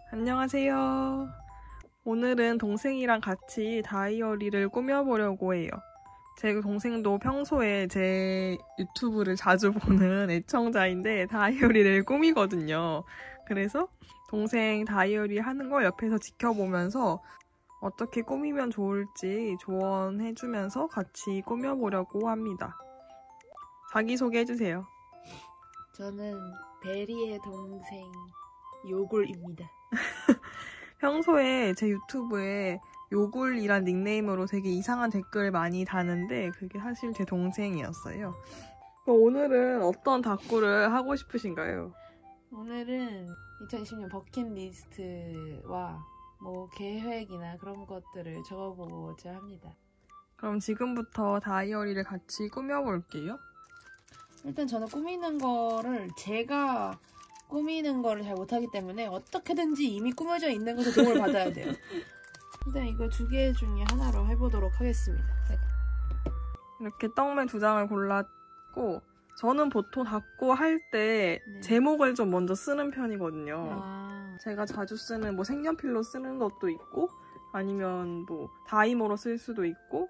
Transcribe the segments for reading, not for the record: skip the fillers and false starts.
안녕하세요. 오늘은 동생이랑 같이 다이어리를 꾸며보려고 해요. 제 동생도 평소에 제 유튜브를 자주 보는 애청자인데 다이어리를 꾸미거든요. 그래서 동생 다이어리 하는 걸 옆에서 지켜보면서 어떻게 꾸미면 좋을지 조언해주면서 같이 꾸며보려고 합니다. 자기소개해주세요. 저는 베리의 동생 요굴입니다. 평소에 제 유튜브에 요굴이란 닉네임으로 되게 이상한 댓글을 많이 다는데 그게 사실 제 동생이었어요. 오늘은 어떤 다꾸를 하고 싶으신가요? 오늘은 2020년 버킷리스트와 뭐 계획이나 그런 것들을 적어보고자 합니다. 그럼 지금부터 다이어리를 같이 꾸며볼게요. 일단 저는 꾸미는 거를 제가 꾸미는 거를 잘 못하기 때문에 어떻게든지 이미 꾸며져 있는 것에 도움을 받아야 돼요. 일단 이거 2개 중에 하나로 해보도록 하겠습니다. 네. 이렇게 떡면 2장을 골랐고 저는 보통 다꾸 할 때 네. 제목을 좀 먼저 쓰는 편이거든요. 아, 제가 자주 쓰는 뭐 색연필로 쓰는 것도 있고 아니면 뭐 다이머로 쓸 수도 있고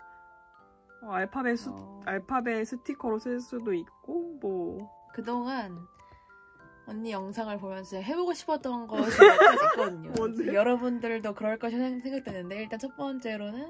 알파벳 스티커로 쓸 수도 있고 뭐 그동안 언니 영상을 보면서 해보고 싶었던 것이 몇 가지 있거든요. 뭔데요? 여러분들도 그럴 것이 생각되는데 일단 첫 번째로는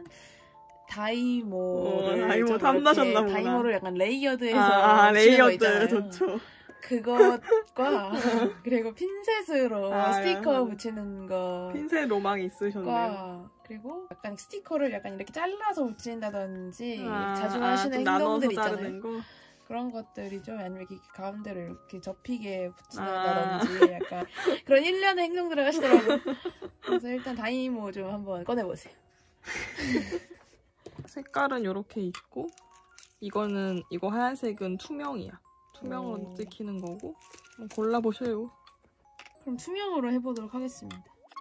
다이모를 다이모 탐나셨나 보구나. 다이모를 약간 레이어드해서 레이어드 거 있잖아요. 좋죠. 그것과 그리고 핀셋으로 스티커 맞아. 붙이는 거 핀셋 로망이 있으셨네요. 그리고 약간 스티커를 약간 이렇게 잘라서 붙인다든지 자주 좀 하시는 행동들 나눠서 있잖아요. 자르는 거. 그런 것들이죠. 아니면 이렇게 가운데로 이렇게 접히게 붙인다든지 약간 그런 일련의 행동들을 하시더라고요. 그래서 일단 다이모 좀 한번 꺼내보세요. 색깔은 이렇게 있고 이거 하얀색은 투명이야. 투명으로 찍히는 거고 한번 골라보세요. 그럼 투명으로 해보도록 하겠습니다.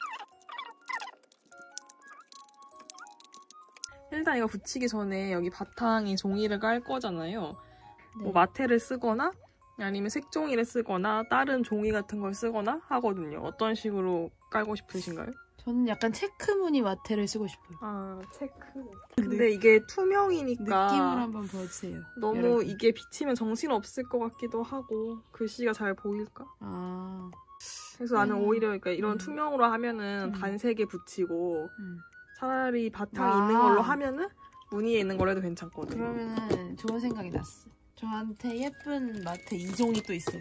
일단 이거 붙이기 전에 여기 바탕에 종이를 깔 거잖아요. 네. 뭐 마테를 쓰거나 아니면 색종이를 쓰거나 다른 종이 같은 걸 쓰거나 하거든요. 어떤 식으로 깔고 싶으신가요? 저는 약간 체크무늬 마테를 쓰고 싶어요. 아, 체크. 근데 이게 투명이니까 느낌을 한번 보여주세요. 너무 여러분. 이게 비치면 정신없을 것 같기도 하고 글씨가 잘 보일까? 아, 그래서 나는 오히려 그러니까 이런 투명으로 하면은 음. 단색에 붙이고 차라리 바탕이 있는 걸로 하면은 무늬에 있는 걸로 해도 괜찮거든. 그러면은 좋은 생각이 났어. 저한테 예쁜 마테 2종이 또 있어요.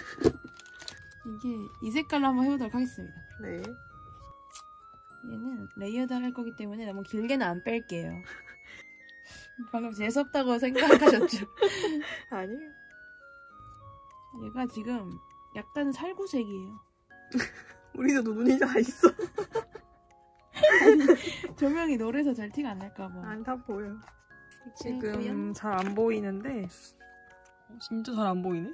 이 색깔로 한번 해보도록 하겠습니다. 네. 얘는 레이어드 할 거기 때문에 너무 길게는 안 뺄게요. 방금 재수없다고 생각하셨죠? 아니에요. 얘가 지금 약간 살구색이에요. 우리도 눈이 다 있어. 조명이 노래서 잘 티가 안 날까봐. 안 다 보여. 있고요. 지금 잘 안 보이는데 진짜 잘 안 보이네?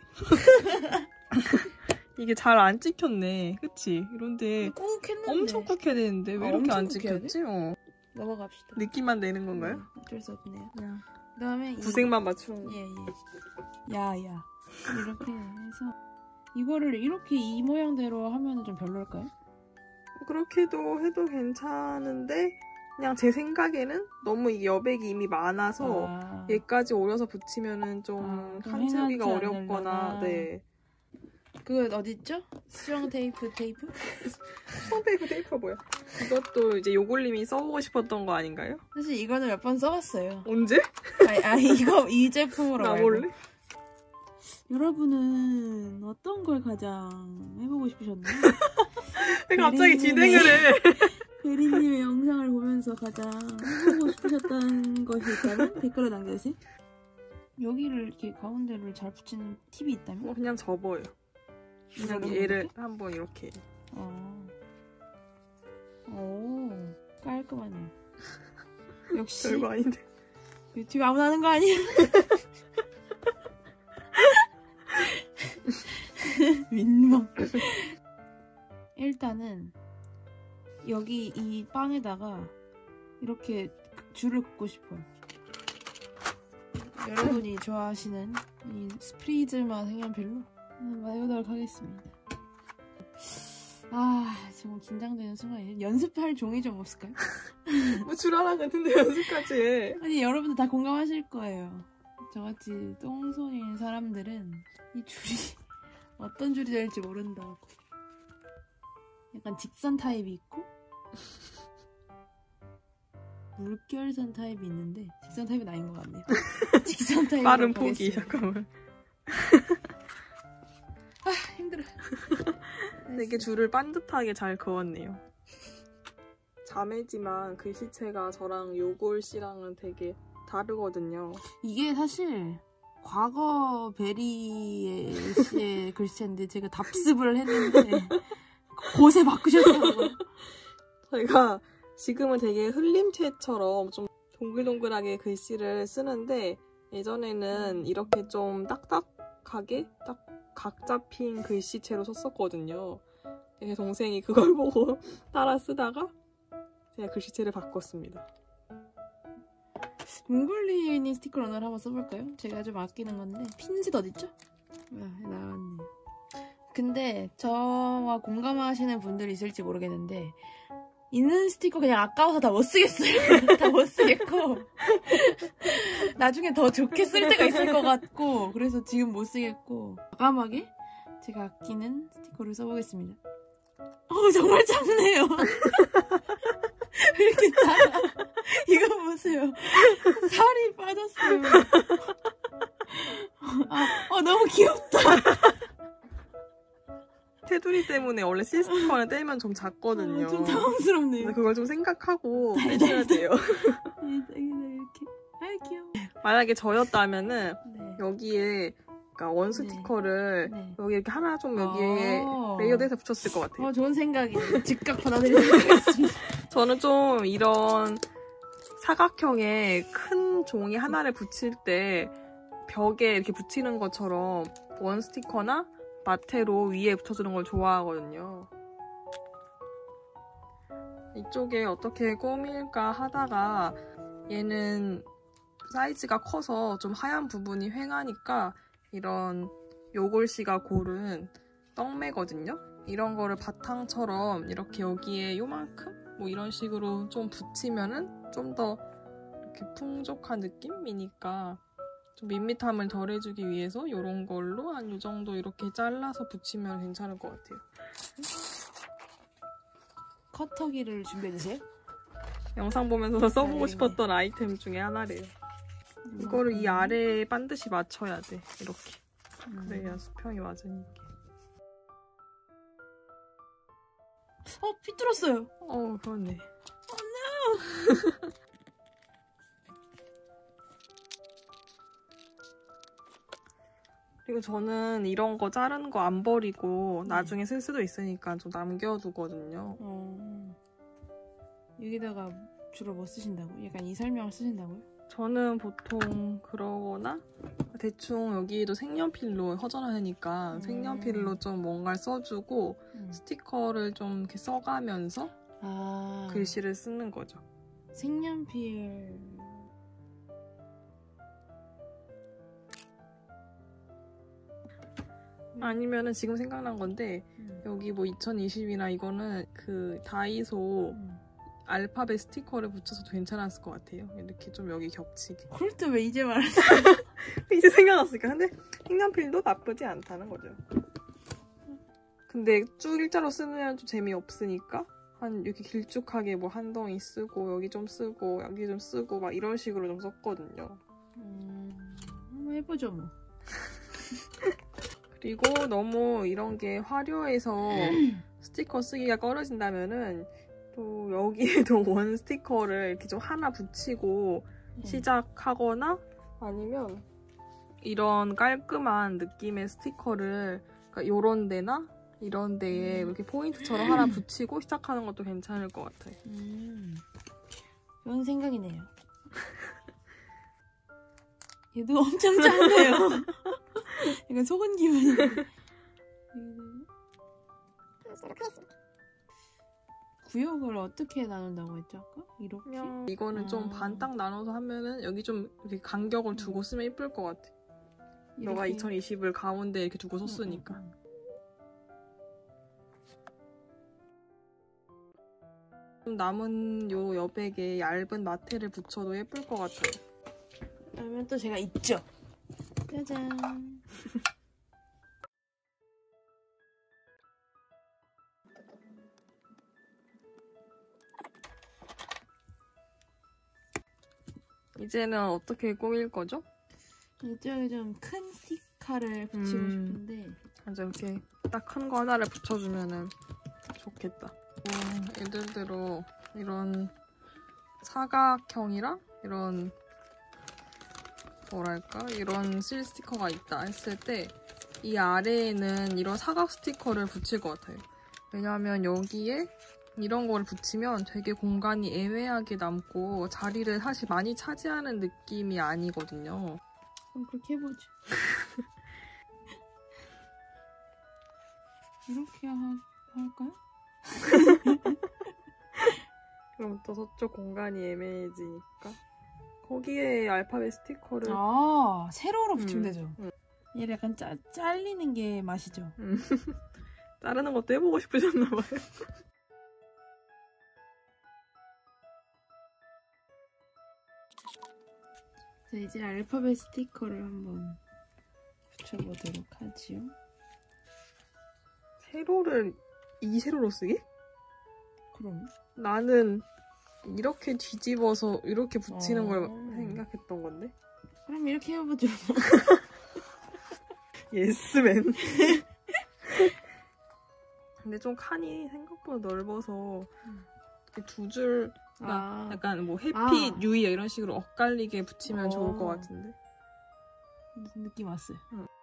이게 잘 안 찍혔네. 그치? 이런데 꾹 했는데 엄청 꾹 해야 되는데 왜 이렇게 안 찍혔지? 넘어갑시다. 느낌만 내는 건가요? 어쩔 수 없네요. 그냥 그 다음에 구색만 맞추는 야야 이렇게 해서 이거를 이렇게 이 모양대로 하면 좀 별로일까요? 그렇게도 해도 괜찮은데 그냥 제 생각에는 너무 이 여백이 이미 많아서 얘까지 오려서 붙이면은 좀 칸채우기가 어렵거나 네. 그거 어딨죠? 수정 테이프? 수정 테이프가 뭐야? 이것도 이제 요골님이 써보고 싶었던 거 아닌가요? 사실 이거는 몇 번 써봤어요. 언제? 이 제품으로 나 말고. 몰래? 여러분은 어떤 걸 가장 해보고 싶으셨나요? 왜 갑자기 진행을 해? 베리님의 영상을 보면서 가장 해보고 싶으셨던 것이 있다면 댓글로 남겨주세요. 여기를 이렇게 가운데를 잘 붙이는 팁이 있다면? 그냥 접어요. 그냥 얘를 한번 이렇게. 오, 깔끔하네요. 역시 별거 아닌데. 유튜브 아무나 하는 거 아니야? 민망. 일단은 여기 이 빵에다가 이렇게 줄을 긋고 싶어요. 여러분이 좋아하시는 이 스프리즈마 색연필로 한번 해보도록 하겠습니다. 아, 정말 긴장되는 순간이에요. 연습할 종이 좀 없을까요? 뭐 줄 하나 같은데 연습까지 해. 아니, 여러분들 다 공감하실 거예요. 저같이 똥손인 사람들은 이 줄이 어떤 줄이 될지 모른다고. 약간 직선 타입이 있고 물결선 타입이 있는데 직선 타입은 아닌 것 같네요. 직선 타입 빠른 포기. 잠깐만. 아, 힘들어. 되게 줄을 반듯하게 잘 그었네요. 자매지만 글씨체가 저랑 요골 씨랑은 되게 다르거든요. 이게 사실 과거 베리 씨의 글씨체인데 제가 답습을 했는데 곳에 바꾸셨더라고요. 저희가 지금은 되게 흘림체처럼 좀 동글동글하게 글씨를 쓰는데 예전에는 이렇게 좀 딱딱하게 딱 각 잡힌 글씨체로 썼었거든요. 제 동생이 그걸 보고 따라 쓰다가 제가 글씨체를 바꿨습니다. 뭉글리니 스티커 러너를 한번 써볼까요? 제가 좀 아끼는 건데 핀셋 어딨죠? 아, 나왔네요. 근데 저와 공감하시는 분들이 있을지 모르겠는데 있는 스티커 그냥 아까워서 다 못 쓰겠어요. 다 못 쓰겠고 나중에 더 좋게 쓸 때가 있을 것 같고 그래서 지금 못 쓰겠고 과감하게 제가 아끼는 스티커를 써보겠습니다. 정말 작네요. 왜 이렇게 작아? 이거 보세요. 살이 빠졌어요. 너무 귀엽다. 테두리 때문에 원래 실스티커는 떼면 좀 작거든요. 좀 당황스럽네요. 그걸 좀 생각하고 떼셔야 돼요. 이렇게. 아, 귀여워. 만약에 저였다면은 네. 여기에 그러니까 원 스티커를 네. 여기 이렇게 하나 좀 여기에 레이어드해서 붙였을 것 같아요. 좋은 생각이에요. 즉각 받아들이도록 하겠습니다. 저는 좀 이런 사각형의 큰 종이 하나를 붙일 때 벽에 이렇게 붙이는 것처럼 원 스티커나 마테로 위에 붙여주는 걸 좋아하거든요. 이쪽에 어떻게 꾸밀까 하다가 얘는 사이즈가 커서 좀 하얀 부분이 휑하니까 이런 요골씨가 고른 떡매거든요. 이런 거를 바탕처럼 이렇게 여기에 요만큼 뭐 이런 식으로 좀 붙이면은 좀 더 이렇게 풍족한 느낌이니까 좀 밋밋함을 덜 해주기 위해서 이런 걸로 한 이 정도 이렇게 잘라서 붙이면 괜찮을 것 같아요. 커터기를 준비해주세요. 영상 보면서 써보고 싶었던 아이템 중에 하나래요. 이거를 이 아래에 반드시 맞춰야 돼. 이렇게. 그래야 수평이 맞으니까. 삐뚤었어요. 그렇네. 그리고 저는 이런 거 자르는 거 안 버리고 나중에 쓸 수도 있으니까 좀 남겨두거든요. 여기다가 주로 뭐 쓰신다고? 약간 이 설명을 쓰신다고요? 저는 보통 그러거나 대충 여기도 색연필로 허전하니까 색연필로 좀 뭔가를 써주고 스티커를 좀 이렇게 써가면서 글씨를 쓰는 거죠. 색연필... 아니면은 지금 생각난 건데 여기 뭐 2020이나 이거는 그 다이소 알파벳 스티커를 붙여서도 괜찮았을 것 같아요. 이렇게 좀 여기 겹치게. 그럴 때 왜 이제 말했어? 이제 생각났으니까. 근데 색연필도 나쁘지 않다는 거죠. 근데 쭉 일자로 쓰면 좀 재미없으니까 한 이렇게 길쭉하게 뭐 한 덩이 쓰고 여기 좀 쓰고 여기 좀 쓰고 막 이런 식으로 좀 썼거든요. 한번 해보죠 뭐. 그리고 너무 이런 게 화려해서 스티커 쓰기가 꺼려진다면은 또 여기에도 원 스티커를 이렇게 좀 하나 붙이고 시작하거나 아니면 이런 깔끔한 느낌의 스티커를 그러니까 요런 데나 이런 데에 이렇게 포인트처럼 하나 붙이고 시작하는 것도 괜찮을 것 같아요. 좋은 생각이네요. 얘도 엄청 작네요. 약간 속은 기분이. 구역을 어떻게 나눈다고 했죠 아까? 이렇게? 이거는 좀 반 딱 나눠서 하면은 여기 좀 이렇게 간격을 두고 쓰면 예쁠 것 같아. 너가 2020을 가운데 이렇게 두고 썼으니까. 남은 요 여백에 얇은 마테를 붙여도 예쁠 것 같아요. 그러면 또 제가 있죠. 짜잔. 이제는 어떻게 꾸밀 거죠? 이쪽에 좀 큰 스티커를 붙이고 싶은데 맞아, 이렇게 딱 큰 거 하나를 붙여주면은 좋겠다. 예를 들어 이런 사각형이랑 이런 뭐랄까 이런 실 스티커가 있다 했을 때 이 아래에는 이런 사각 스티커를 붙일 것 같아요. 왜냐하면 여기에 이런 거를 붙이면 되게 공간이 애매하게 남고 자리를 사실 많이 차지하는 느낌이 아니거든요. 그럼 그렇게 해보죠. 이렇게 할까요? 그럼 또 저쪽 공간이 애매해지니까 거기에 알파벳 스티커를 세로로 붙이면 되죠. 얘를 약간 잘리는 게 맛이죠. 자르는 것도 해보고 싶으셨나봐요. 자, 이제 알파벳 스티커를 한번 붙여보도록 하지요. 세로를 이 세로로 쓰게? 그럼 나는 이렇게 뒤집어서 이렇게 붙이는 걸 생각했던 건데. 그럼 이렇게 해보죠. 예스맨. 근데 좀 칸이 생각보다 넓어서 두 줄, 약간 뭐 햇빛, 유의 이런 식으로 엇갈리게 붙이면 좋을 것 같은데. 무슨 느낌 왔어요.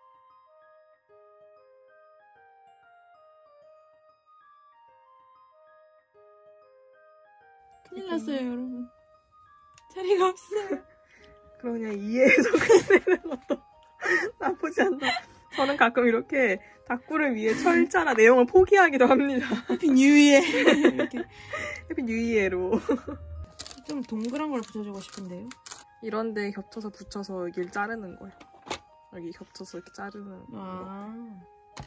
큰일 났어요, 여러분. 자리가 없어요. 그럼 그냥 이해해서 끝내는 것도 나쁘지 않다. 저는 가끔 이렇게 다꾸를 위해 철자나 내용을 포기하기도 합니다. 해피 뉴이에. 이렇게. 해피 뉴이에로. 좀 동그란 걸 붙여주고 싶은데요. 이런 데 겹쳐서 붙여서 여기를 자르는 거예요. 여기 겹쳐서 이렇게 자르는 거.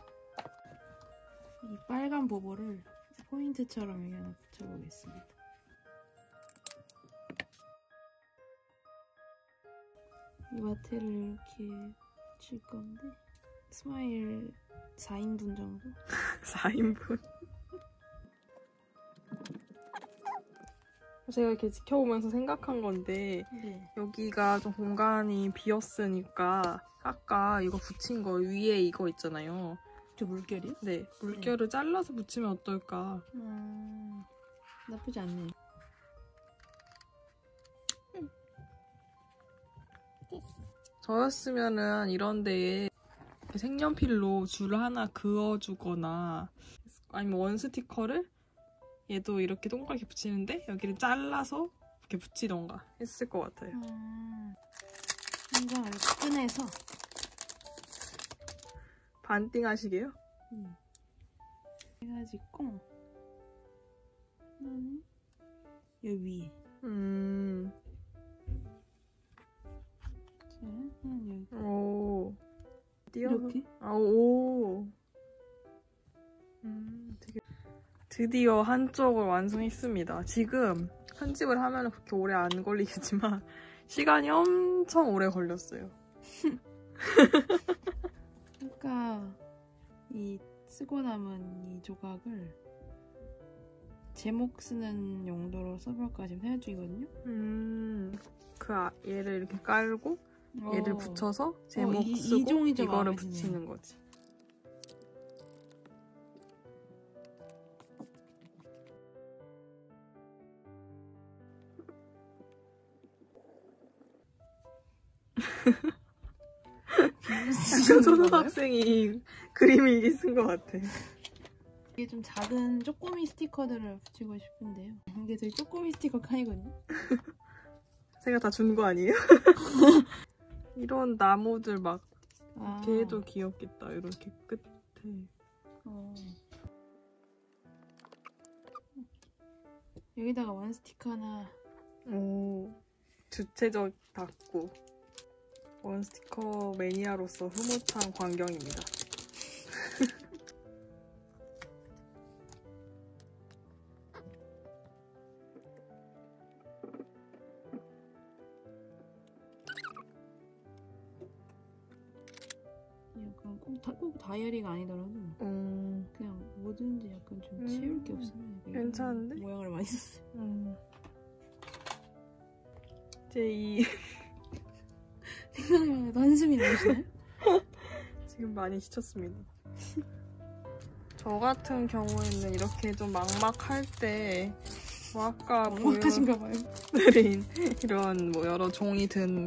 이 빨간 보보를 포인트처럼 여기 하나 붙여보겠습니다. 이 마테를 이렇게 붙일 건데 스마일 4인분 정도? 4인분? 제가 이렇게 지켜보면서 생각한 건데 여기가 좀 공간이 비었으니까 아까 이거 붙인 거 위에 이거 있잖아요. 저 물결이요? 네, 물결을 잘라서 붙이면 어떨까? 나쁘지 않네. 저였으면은 이런 데에 색연필로 줄을 하나 그어주거나 아니면 원 스티커를 얘도 이렇게 동그랗게 붙이는데 여기를 잘라서 이렇게 붙이던가 했을 것 같아요. 한 장을 꺼내서 반띵 하시게요? 해가지고 하나는 여기 위에 자, 하나는 여기 오. 이렇게? 오. 되게 드디어 한쪽을 완성했습니다. 지금 편집을 하면 그렇게 오래 안 걸리겠지만 시간이 엄청 오래 걸렸어요. 아까 이 쓰고 남은 이 조각을 제목 쓰는 용도로 써볼까 지금 생각 중이거든요. 얘를 이렇게 깔고 얘를 붙여서 제목 쓰고 이거를 붙이는 거지. 초등학생이 그림을 이게 쓴 것 같아. 이게 좀 작은 쪼꼬미 스티커들을 붙이고 싶은데요. 이게 저희 쪼꼬미 스티커 칸이거든요. 제가 다 준 거 아니에요? 이런 나무들 막 걔도 귀엽겠다. 이렇게 끝에. 여기다가 원 스티커 하나. 오, 주체적 닦고. 원 스티커 매니아로서 흐뭇한 광경입니다. 꼭 다이어리가 아니더라도 그냥 뭐든지 약간 좀 채울 게 없으면 괜찮은데? 모양을 많이 썼어요. 이제 이 생각만 해도 한숨이 나시나요? 지금 많이 지쳤습니다. 저 같은 경우에는 이렇게 좀 막막할 때 뭐 아까 막막하신가봐요. 보여드린 이런 뭐 여러 종이 든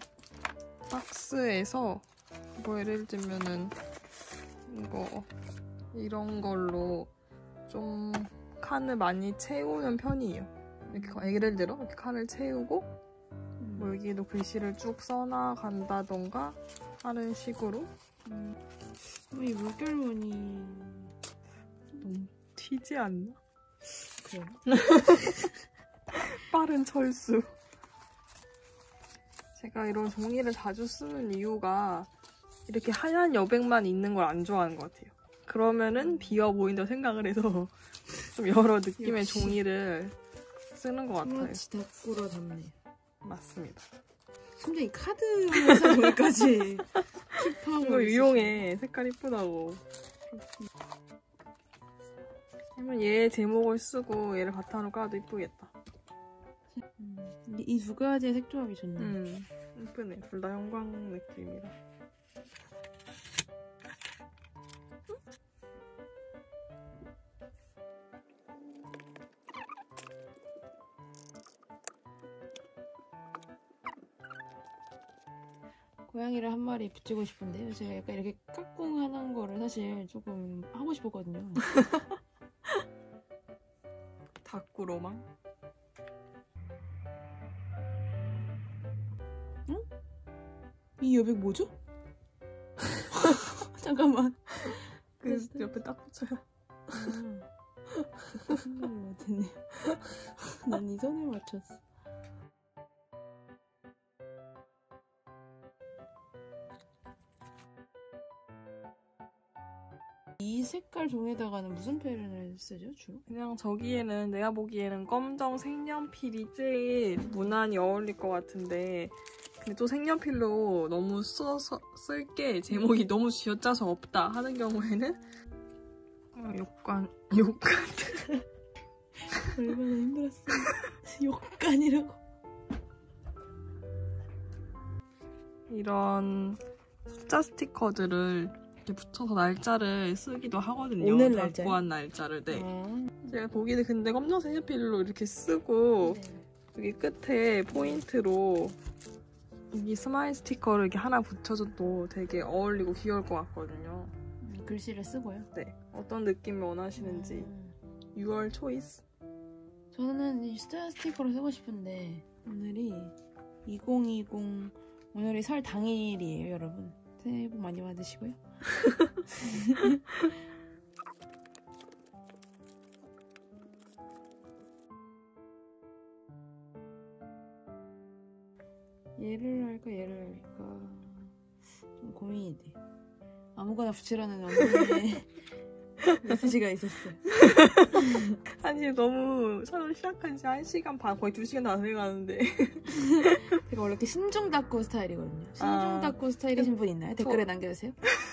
박스에서 뭐 예를 들면은 이런 걸로 좀 칸을 많이 채우는 편이에요. 이렇게 예를 들어 이렇게 칸을 채우고 뭐 여기에도 글씨를 쭉 써나간다던가 하는 식으로. 이 물결무늬 너무 튀지 않나? 그래요? 빠른 철수. 제가 이런 종이를 자주 쓰는 이유가 이렇게 하얀 여백만 있는 걸 안 좋아하는 것 같아요. 그러면은 비어 보인다고 생각을 해서 좀 여러 느낌의 역시. 종이를 쓰는 것 같아요. 같이 닭구러 담네요. 맞습니다. 심지어 이 카드 하면서 여기까지 킵하고 이거 유용해. 색깔 이쁘다고. 그러면 얘 제목을 쓰고 얘를 바탕으로 까도 이쁘겠다. 이 두 가지의 색 조합이 좋네. 이쁘네. 둘 다 형광 느낌이라. 고양이를 한 마리 붙이고 싶은데요. 제가 약간 이렇게 까꿍하는 거를 사실 조금 하고 싶었거든요. 닭구로망? 응? 이 여백 뭐죠? 잠깐만. 그 옆에 딱 붙여요. 생각을 못했네요. 난 이 손에 맞췄어. 이 색깔 종에다가는 무슨 패턴을 쓰죠, 주로? 그냥 저기에는 내가 보기에는 검정 색연필이 제일 무난히 어울릴 것 같은데 근데 또 색연필로 너무 써서 쓸 게 제목이 너무 쥐어짜서 없다 하는 경우에는 욕간 얼마나 힘들었어. 욕간이라고. 이런 숫자 스티커들을 이렇게 붙여서 날짜를 쓰기도 하거든요. 오늘 날짜요? 닭구한 날짜를. 네. 아. 제가 보기에는 근데 검정 색연필로 이렇게 쓰고 네. 여기 끝에 포인트로 이 스마일 스티커를 이렇게 하나 붙여줘도 되게 어울리고 귀여울 것 같거든요. 글씨를 쓰고요. 네. 어떤 느낌을 원하시는지. 6월 초이스. 저는 이 숫자 스티커를 쓰고 싶은데 오늘이 2020 오늘이 설 당일이에요, 여러분. 새해 복 많이 받으시고요. 얘를 할까 얘를 할까 좀 고민이 돼. 아무거나 붙이라는 어머니의 메시지가 있었어요. 사실 너무 촬영 시작한 지 1시간 반 거의 2시간 다 돼가는데 제가 원래 이렇게 신중 닦고 스타일이거든요. 신중 닦고 스타일이신 분 있나요? 댓글에 남겨주세요.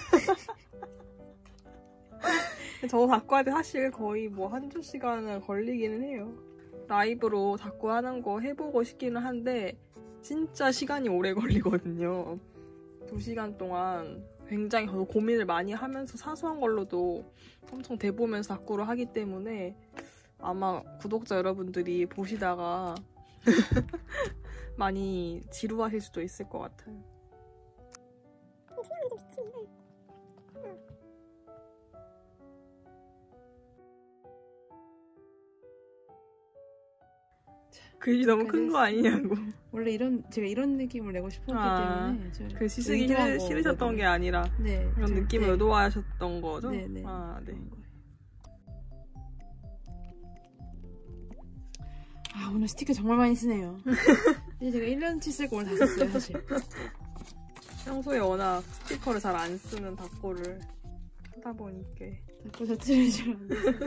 저 닭구 할 때 사실 거의 뭐 한두 시간은 걸리기는 해요. 라이브로 닭구 하는 거 해보고 싶기는 한데 진짜 시간이 오래 걸리거든요. 2시간 동안 굉장히 고민을 많이 하면서 사소한 걸로도 엄청 대보면서 닭구를 하기 때문에 아마 구독자 여러분들이 보시다가 많이 지루하실 수도 있을 것 같아요. 글이 너무 큰 거 아니냐고. 원래 제가 이런 느낌을 내고 싶었기 때문에 글씨 쓰기 싫으셨던 게 아니라 네, 이런 느낌을 의도하셨던 거죠? 네네. 아, 네. 아, 오늘 스티커 정말 많이 쓰네요. 이제 제가 1년치 쓸 거 오늘 다 썼어요, 사실. 평소에 워낙 스티커를 잘 안 쓰는 닭구를 하다 보니까. 닭구 자체를 잘 안 써요.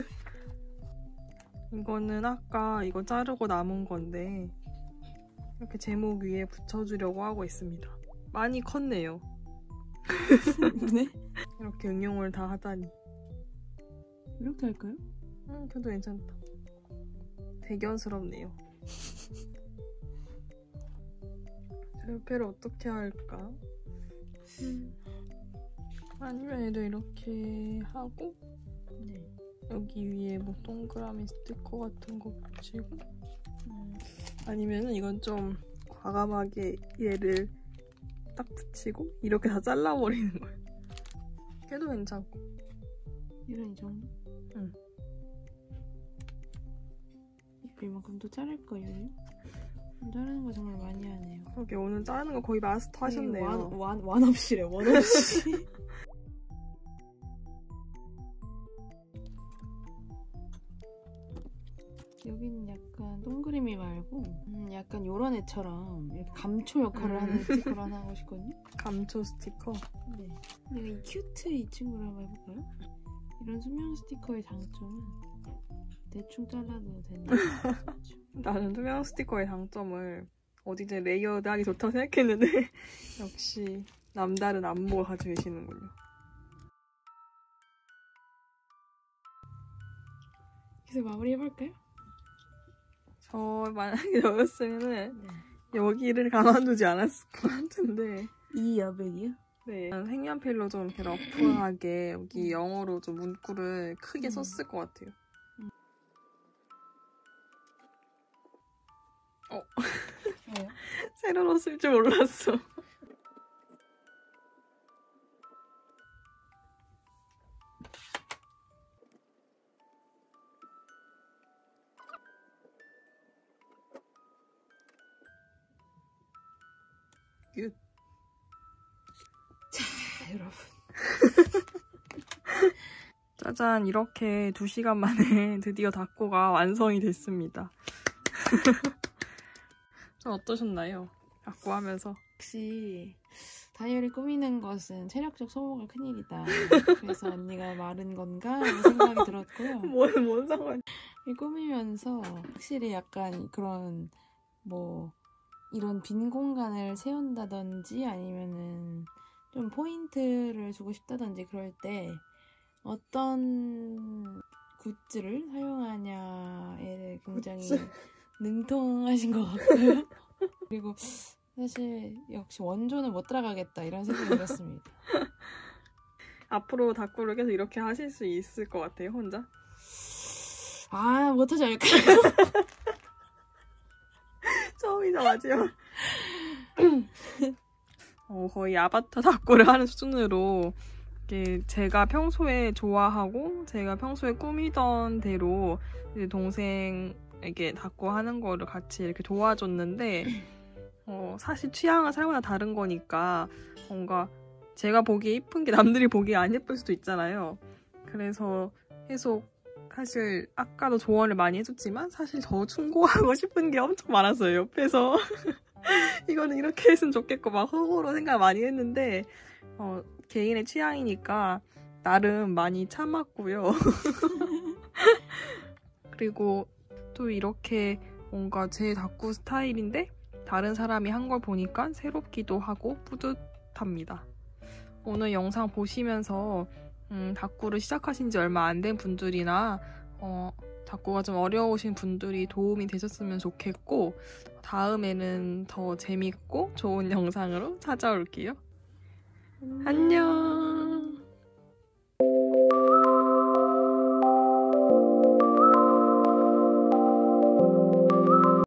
이거는 아까 이거 자르고 남은 건데 이렇게 제목 위에 붙여주려고 하고 있습니다. 많이 컸네요. 네? 이렇게 응용을 다 하다니. 이렇게 할까요? 그래도 괜찮다. 대견스럽네요. 옆에를 어떻게 할까? 아니면 얘도 이렇게 하고 네. 여기 위에 뭐 동그라미 스티커 같은 거 붙이고 아니면은 이건 좀 과감하게 얘를 딱 붙이고 이렇게 다 잘라버리는 거예요. 걔도 괜찮고. 이런 이 정도? 응. 이만큼 또 자를 거예요. 자르는 거 정말 많이 하네요. 그러게 오늘 자르는 거 거의 마스터 하셨네요. 완 없이래, 원 없이. 여기는 약간 동그라미 말고 약간 요런 애처럼 이렇게 감초 역할을 하는 스티커를 하나 하고 싶거든요. 감초 스티커? 네. 내가 이 큐트 이 친구를 한번 해볼까요? 이런 투명 스티커의 장점은 대충 잘라도 되는 거죠. 나는 투명 스티커의 장점을 어디든 레이어드하기 좋다고 생각했는데 역시 남다른 안목을 가지고 계시는군요. 그래서 마무리 해볼까요? 저 만약에 저였으면은 네. 여기를 가만두지 않았을 것 같은데 이 여백이요? 네. 색연필로 좀 이렇게 러프하게 여기 영어로 좀 문구를 크게 썼을 것 같아요. 왜요? 세로로 쓸 줄 몰랐어. 굿. 자, 여러분. 짜잔, 이렇게 2시간 만에 드디어 닦고가 완성이 됐습니다. 좀 어떠셨나요? 닦고 하면서. 역시 다이어리 꾸미는 것은 체력적 소모가 큰일이다. 그래서 언니가 마른 건가? 라는 생각이 들었고요. 뭔 상관이야. 꾸미면서 확실히 약간 그런 뭐 이런 빈 공간을 채운다든지 아니면은 좀 포인트를 주고 싶다든지 그럴 때 어떤 굿즈를 사용하냐에 굉장히 능통하신 것 같고요. 그리고 사실 역시 원조는 못 따라가겠다 이런 생각이 들었습니다. 앞으로 닦고를 계속 이렇게 하실 수 있을 것 같아요, 혼자? 아, 못하지 않을까요? 처음이자 마지막. 거의 아바타 닦고를 하는 수준으로 이게 제가 평소에 좋아하고 제가 평소에 꾸미던 대로 이제 동생에게 닦고 하는 거를 같이 이렇게 도와줬는데 사실 취향은 사람마다 다른 거니까 뭔가 제가 보기에 이쁜 게 남들이 보기에 안 예쁠 수도 있잖아요. 그래서 계속 사실 아까도 조언을 많이 해줬지만 사실 저 충고하고 싶은 게 엄청 많았어요. 옆에서 이거는 이렇게 했으면 좋겠고 막 호구로 생각 많이 했는데 개인의 취향이니까 나름 많이 참았고요. 그리고 또 이렇게 뭔가 제 닦고 스타일인데 다른 사람이 한 걸 보니까 새롭기도 하고 뿌듯합니다. 오늘 영상 보시면서 닦고를 시작하신 지 얼마 안 된 분들이나 닦고가 좀 어려우신 분들이 도움이 되셨으면 좋겠고 다음에는 더 재밌고 좋은 영상으로 찾아올게요. 안녕.